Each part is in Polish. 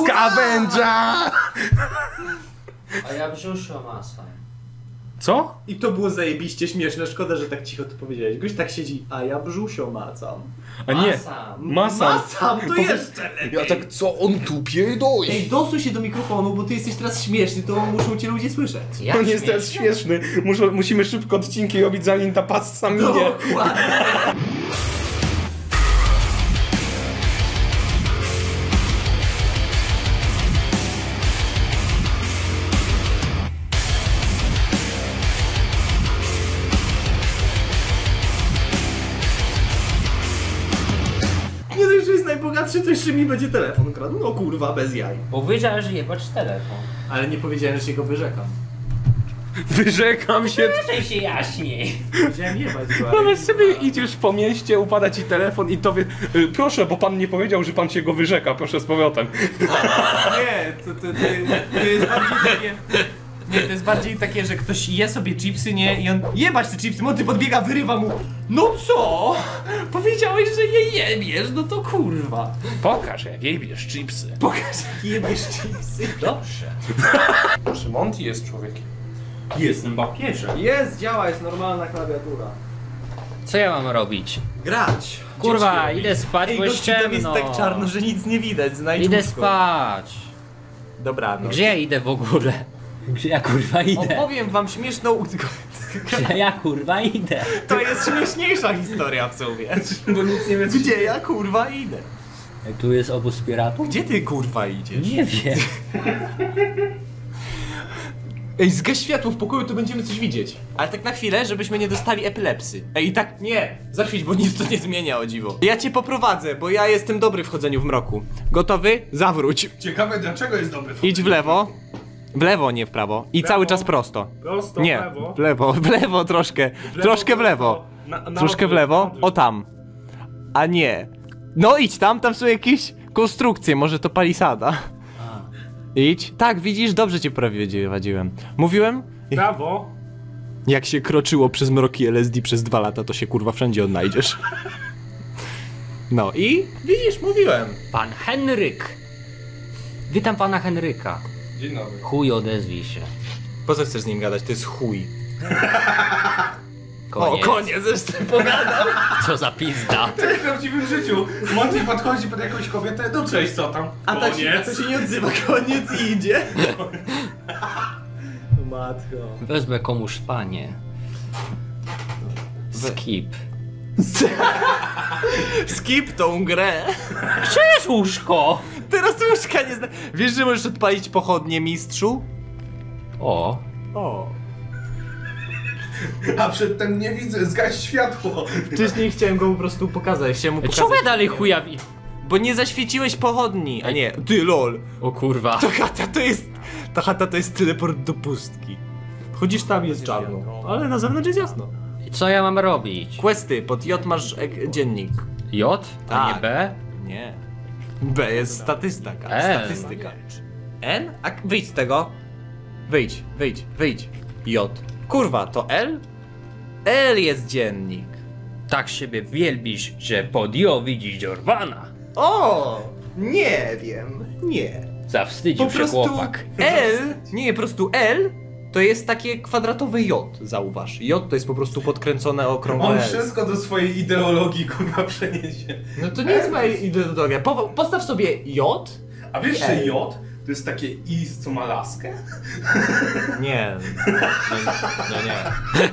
Scavenger! A ja brzusio masa. Co? I to było zajebiście śmieszne, szkoda, że tak cicho to powiedziałeś. Goś tak siedzi, a ja brzusio macam. A nie, masam. Masam, to jeszcze lepiej. Ja tak, co on tu pierdoli? Ej, dosuń się do mikrofonu, bo ty jesteś teraz śmieszny, to muszą cię ludzie słyszeć. Ja On jest teraz śmieszny. Musimy szybko odcinki robić, zanim ta pasta minie. Dokładnie. Nie dość, że jest najbogatszy, to jeszcze mi będzie telefon kradł. No kurwa, bez jaj. Powiedziałeś, że jebać telefon. Ale nie powiedziałem, że się go wyrzekam. Wyrzekam się. Proszę się jaśniej. Powiedziałem jebać go, ale... Nawet sobie idziesz po mieście, upada ci telefon i to wie... Proszę, bo pan nie powiedział, że pan się go wyrzeka, proszę z powrotem. Nie, to jest bardziej takie... Nie, to jest bardziej takie, że ktoś je sobie chipsy, nie? I on jebać te chipsy, Monty podbiega, wyrywa mu. No co? Powiedziałeś, że je jebiesz, no to kurwa. Pokaż, jak jebiesz chipsy. Pokaż, jak jebiesz chipsy. Dobrze. Czy Monty jest człowiekiem? Jestem Papieżem. Jest, działa, jest normalna klawiatura. Co ja mam robić? Grać. Kurwa, idę spać, Ej, bo jest gościu, tam jest ciemno. tak czarno, że nic nie widać, znajdź Idę łóżko. spać. Dobranoc. Gdzie ja idę w ogóle? Gdzie ja kurwa idę? Opowiem wam śmieszną... Gdzie ja kurwa idę? To jest śmieszniejsza historia w sumie. Bo nic nie wiem. Gdzie ja kurwa idę? Tu jest obóz piratów? Gdzie ty kurwa idziesz? Nie wiem. Ej, zgaś światło w pokoju, to będziemy coś widzieć. Ale tak na chwilę, żebyśmy nie dostali epilepsy. Ej, i tak nie, zaświeć, bo nic to nie zmienia, o dziwo. Ja cię poprowadzę, bo ja jestem dobry w chodzeniu w mroku. Gotowy? Zawróć. Ciekawe, dlaczego jest dobry. Idź w lewo. W lewo, nie w prawo. I cały czas prosto. Prosto, Nie, w lewo troszkę. Troszkę w lewo. Troszkę w lewo. O tam. A nie. No idź tam są jakieś konstrukcje, może to palisada. Idź. Tak, widzisz, dobrze cię prowadziłem. Mówiłem? Prawo. Jak się kroczyło przez mroki LSD przez 2 lata, to się kurwa wszędzie odnajdziesz. No i widzisz, mówiłem. Pan Henryk. Witam pana Henryka. Dzień dobry. Chuj, odezwij się. Po co chcesz z nim gadać? To jest chuj. Koniec. O, koniec, zresztą pogadam. Co za pizda. W prawdziwym życiu Monty podchodzi pod jakąś kobietę, no cześć, co tam? A to się nie odzywa, koniec i idzie. Matko. Wezmę komuś panie. Skip. Skip tą grę. Gdzie jest łóżko? Teraz łóżka nie zna. Wiesz, że możesz odpalić pochodnie, mistrzu? O. O. A przedtem nie widzę, zgaś światło. Wcześniej chciałem go po prostu pokazać. Chciałem mu pokazać. Czemu ja dalej chuja Bo nie zaświeciłeś pochodni. A nie, ty lol. O kurwa. Ta chata to jest teleport do pustki. Wchodzisz tam, jest czarno. Ale na zewnątrz jest jasno. I co ja mam robić? Questy, pod J masz dziennik. J? A Tak. nie B? Nie. B jest statystyka. N. Statystyka. N? A wyjdź z tego. Wyjdź. J. Kurwa, to L? L jest dziennik. Tak siebie wielbisz, że pod J widzisz Jorwana. O! Nie wiem. Nie. Zawstydził Po się prostu chłopak. L, nie, po prostu L to jest takie kwadratowe J, zauważ. J to jest po prostu podkręcone okrągłe On L. wszystko do swojej ideologii kurwa przeniesie. No to nie jest moja ideologia. Postaw sobie J. A wiesz, że L. J to jest takie I, co ma laskę? Nie. No nie.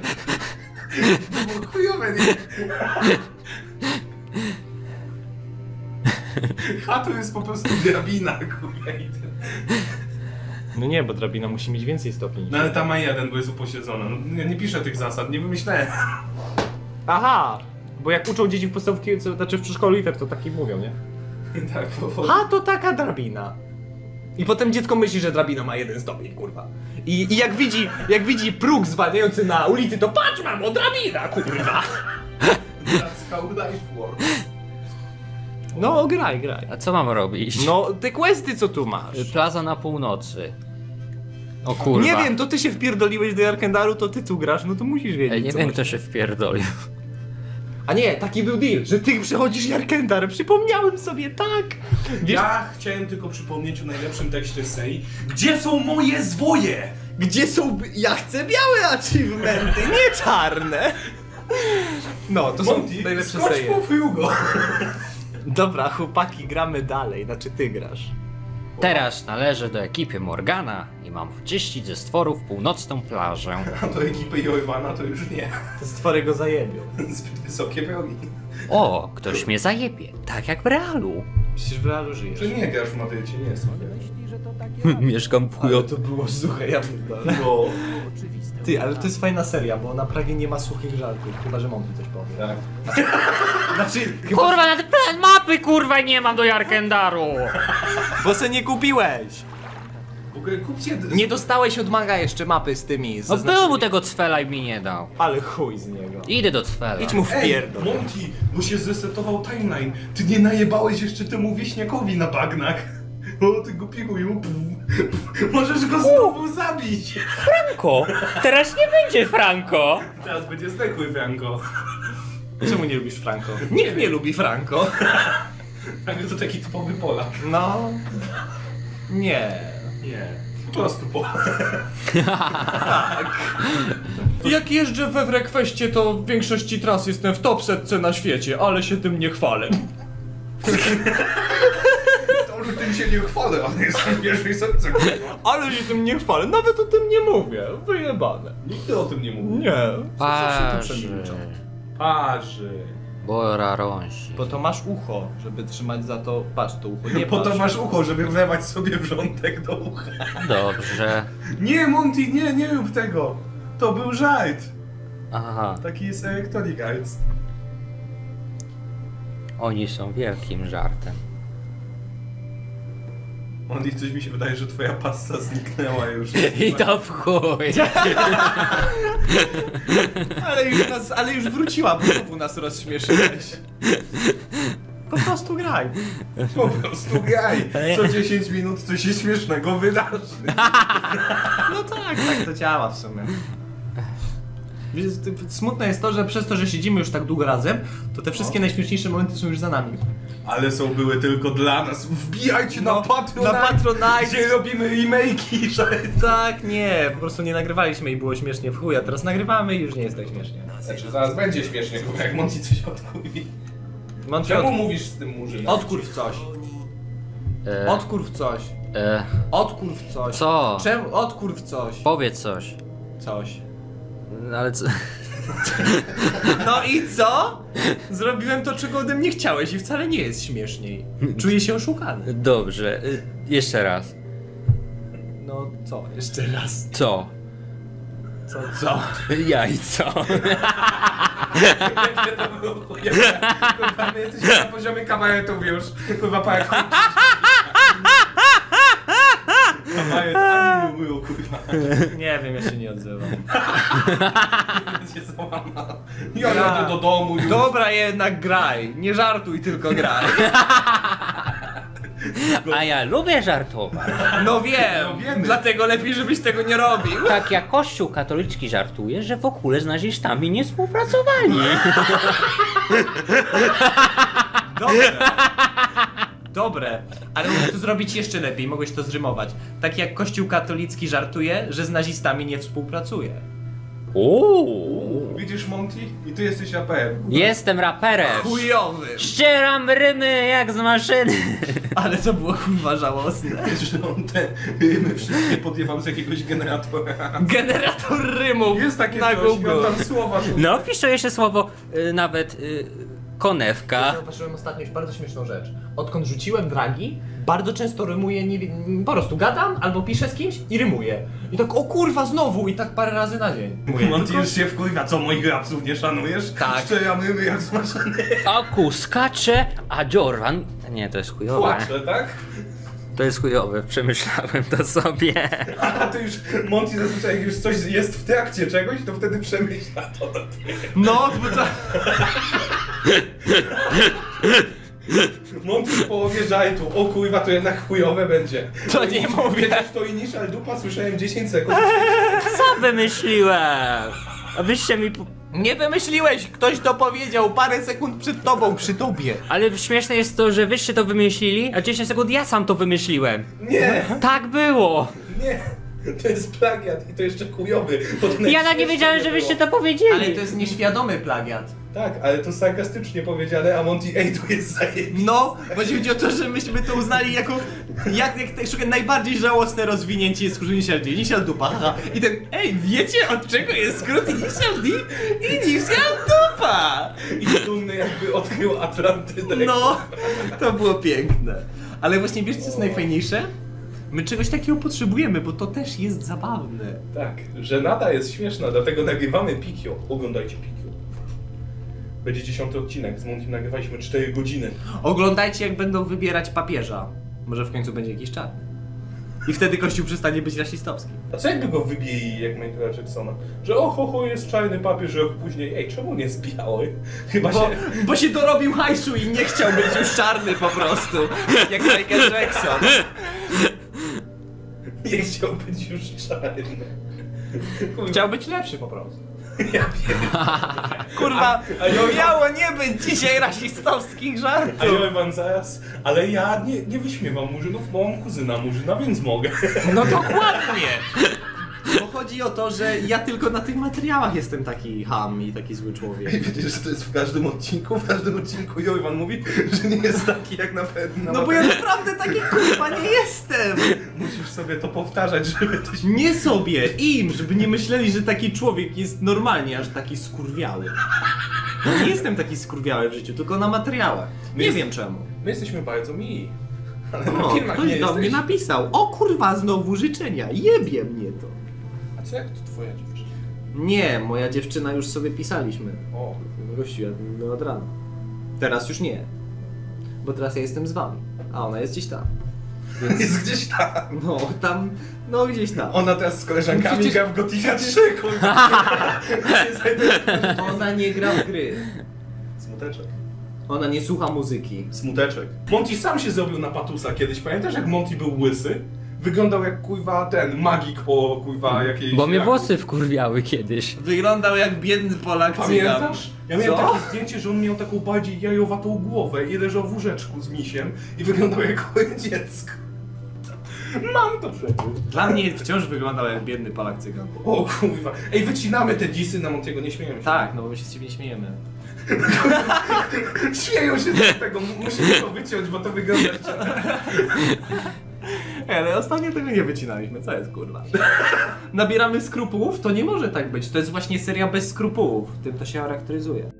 Chujowe, nie? A to jest po prostu drabina, kurwa. No nie, bo drabina musi mieć więcej stopni. No ale ta ma 1, bo jest upośledzona. No, ja nie piszę tych zasad, nie wymyślałem. Aha! Bo jak uczą dzieci w podstawówce, to znaczy w przedszkolu i tak to taki mówią, nie? Tak, A to taka drabina. I potem dziecko myśli, że drabina ma 1 stopień, kurwa. I jak widzi próg zwalniający na ulicy, to patrz, mamo, drabina, kurwa! That's how life works. No, graj. A co mam robić? No, te questy, co tu masz? Plaza na północy. O kurwa. Nie wiem, to ty się wpierdoliłeś do Arkendaru, to ty tu grasz, no to musisz wiedzieć. Nie co wiem, masz. kto się wpierdolił. A nie, taki był deal, że ty przechodzisz Jarkendar, przypomniałem sobie, tak! Wiesz, Ja chciałem tylko przypomnieć o najlepszym tekście Sei. Gdzie są moje zwoje? gdzie są... Ja chcę białe achievementy, nie czarne! No, to są najlepsze skocz seje. po Fugo. Dobra, chłopaki, gramy dalej, znaczy ty grasz. Teraz należę do ekipy Morgana i mam czyścić ze stworów północną plażę. A do ekipy Joiwana to już nie. Te stwory go zajebią. Zbyt wysokie progi. O, ktoś mnie zajebie, tak jak w realu. Przecież w realu żyjesz. Że nie grasz w Madrycie, nie jest Mieszkam w Ale to było suche, ja pierdolę. No. Ty, ale to jest fajna seria, bo na Pragie nie ma suchych żartów, chyba że Monty coś powie. Tak. Znaczy, chyba, Kurwa, nawet plan mapy kurwa nie mam do Jarkendaru! bo se nie kupiłeś! W ogóle kupcie... Nie dostałeś od manga jeszcze mapy z tymi No zaznaczonymi. był mu tego cwela i mi nie dał. Ale chuj z niego. Idę do cwela. Idź mu w Ej, pierdol. Monty, bo się zresetował timeline. Ty nie najebałeś jeszcze temu wieśniakowi na bagnach. O, ty głupi chuju. Możesz go znowu zabić. Franco! Teraz nie będzie Franco! Teraz będzie zdechły Franco. Czemu nie lubisz Franco? Nikt nie lubi Franco. Franco to taki typowy Polak. No... Nie. Nie. Po prostu Polak. Jak jeżdżę we Wrekweście, to w większości tras jestem w top setce na świecie, ale się tym nie chwalę. To, że tym się nie chwalę, ale jestem w pierwszej setce. Ale się tym nie chwalę, nawet o tym nie mówię. Wyjebane. Nigdy o tym nie mówił. Nie. Parzy. Parzy. Bora rąsi. Bo to masz ucho, żeby trzymać za to... Patrz, to ucho nie Po to patrz. masz ucho, żeby wlewać sobie wrzątek do ucha. Dobrze. Nie, Monty, nie rób tego. To był żart. Aha, Taki jest Electronic Arts. oni są wielkim żartem. Monty, coś mi się wydaje, że twoja pasta zniknęła już. I to w chuj. Ale już wróciła, bo znowu nas rozśmieszyłeś. Po prostu graj. Po prostu graj. Co 10 minut coś się śmiesznego wydarzy. No tak to działa w sumie. Wiesz, smutne jest to, że przez to, że siedzimy już tak długo razem, to te wszystkie najśmieszniejsze momenty są już za nami. Ale były tylko dla nas. Wbijajcie na No, Patronite, na Patronite. gdzie robimy remake'i. Tak, nie, po prostu nie nagrywaliśmy i było śmiesznie w chuj, a teraz nagrywamy i już nie jest tak śmiesznie. Znaczy, zaraz będzie śmiesznie, bo jak Monty coś odkurwi. Monty, Czemu mówisz z tym murzynem? odkurw coś. Odkurw coś. Odkurw coś. Co? Czemu? Odkurw coś. Powiedz coś. Coś. Ale co? No i co? Zrobiłem to, czego ode mnie chciałeś i wcale nie jest śmieszniej. Czuję się oszukany. Dobrze, jeszcze raz. No co? Jeszcze raz. Co? Co? Jajco. Jakie to było chujowe. Kurwa, my jesteśmy na poziomie kabaretów już. Kurwa, pa jak kabaret ani mówią, kurwa. Nie wiem, ja się nie odzywam. Się złamał. Ja do domu już. Dobra, jednak graj. Nie żartuj, tylko graj. A ja lubię żartować. No wiem, No wiemy. dlatego lepiej, żebyś tego nie robił. Tak jak Kościół katolicki żartuje, że w ogóle z nazistami nie współpracowali. Dobre, ale mogę to zrobić jeszcze lepiej, mogłeś to zrymować. Tak jak Kościół katolicki żartuje, że z nazistami nie współpracuje. Widzisz, Monty? I ty jesteś raperem. Jestem raperem. Chujowy! Ścieram rymy jak z maszyny. Ale to było kurwa żałosne. Wiesz, że on te rymy wszystkie podjebał z jakiegoś generatora. Generator rymów Jest takie na coś, i Google. on tam słowa rzuca. No, wpiszę jeszcze słowo nawet konewka. Zauważyłem ostatnio już bardzo śmieszną rzecz. Odkąd rzuciłem dragi, bardzo często rymuję, po prostu gadam albo piszę z kimś i rymuję. I tak, o kurwa, znowu i tak parę razy na dzień. Monty już się wkurwia, co moich rapsów nie szanujesz? Tak. Szczeram rymy jak zmaszany. Aku skacze, a Jordan... Nie, to jest chujowe. Płacze, tak? To jest chujowe, przemyślałem to sobie. A ty już, Monty zazwyczaj jak już coś jest w trakcie czegoś, to wtedy przemyśla to. No, bo to... Monty w połowie żajtu, o kurwa, to jednak chujowe będzie. To nie mówię. To initial dupa, słyszałem 10 sekund. Co wymyśliłem? Abyście mi Nie wymyśliłeś, ktoś to powiedział parę sekund przed tobą, przy tobie. Ale śmieszne jest to, że wyście to wymyślili, a 10 sekund ja sam to wymyśliłem. Nie, Tak było! nie. To jest plagiat i to jeszcze chujowy. Ja nawet nie wiedziałem, że wyście to powiedzieli. Ale to jest nieświadomy plagiat. Tak, ale to sarkastycznie powiedziane, a Monty, ej, tu jest zajebiste. No, właśnie chodzi o to, że myśmy to uznali jako najbardziej żałosne rozwinięcie jest skrót Initial D, Initial Dupa, haha. I ten, ej, wiecie od czego jest skrót Initial D? Initial Dupa! I dumny jakby odkrył Atlantydę. No, to było piękne. Ale właśnie wiesz co jest najfajniejsze? My czegoś takiego potrzebujemy, bo to też jest zabawne. Tak, żenada jest śmieszna, dlatego nagrywamy Pikio. Oglądajcie Pikio. Będzie 10 odcinek, z Montym nagrywaliśmy 4 godziny. Oglądajcie jak będą wybierać papieża. Może w końcu będzie jakiś czarny. I wtedy Kościół przestanie być rasistowski. A co jakby go wybili jak Michaela Jacksona? Że ho, jest czarny papież, rok później, ej, czemu nie jest biały? Chyba się... Bo się dorobił hajsu i nie chciał być już czarny po prostu. Jak Michael Jackson. Nie chciał być już czarny. Chciał być lepszy po prostu. Ja wiem. Kurwa, a miało nie być dzisiaj rasistowskich A żartów. ja wam zaraz, ale ja nie wyśmiewam murzynów, bo mam kuzyna murzyna, więc mogę. No dokładnie. Bo chodzi o to, że ja tylko na tych materiałach jestem taki ham i taki zły człowiek. Wiecie, że to jest w każdym odcinku? W każdym odcinku Joiwan mówi, że nie jest taki jak na pewno. No bo ja naprawdę taki kurwa nie jestem. Musisz sobie to powtarzać, żeby to się... Nie sobie, im, żeby nie myśleli, że taki człowiek jest normalnie aż taki skurwiały. Ja nie jestem taki skurwiały w życiu, tylko na materiałach. Nie wiem czemu. My jesteśmy bardzo mili. Ale na O, filmach nie ktoś do mnie jesteś. napisał. O kurwa, znowu życzenia. Jebie mnie to. A co jak to twoja dziewczyna? Nie, moja dziewczyna już sobie pisaliśmy. O, Gościu, ja no od rana. Teraz już nie. Bo teraz ja jestem z wami. A ona jest gdzieś tam. jest gdzieś tam. No, tam, no gdzieś tam. Ona teraz z koleżankami Przecież- gra w Gothica 3, kurwa. Ona nie gra w gry. Smuteczek. Ona nie słucha muzyki. Smuteczek. Monty sam się zrobił na patusa kiedyś. Pamiętasz jak Monty był łysy? Wyglądał jak kurwa ten magik po kurwa jakiejś... Bo mnie jak- włosy wkurwiały kiedyś. Wyglądał jak biedny Polak cygan. Pamiętasz? Ja miałem Co? takie zdjęcie, że on miał taką bardziej jajowatą głowę i leżał w łóżeczku z misiem i wyglądał jak chore dziecko. Mam to przecież. Dla mnie wciąż wyglądał jak biedny Polak cygan. O kurwa. Ej, wycinamy te disy na Montiego, nie śmiejemy się. Tak, no bo my się z ciebie nie śmiejemy. Śmieją się z tego, musimy to wyciąć, bo to wygląda... Ale ostatnio tego nie wycinaliśmy, co jest kurwa? Nabieramy skrupułów? To nie może tak być, to jest właśnie seria bez skrupułów. Tym to się charakteryzuje.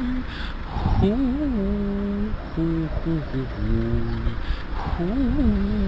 Hu,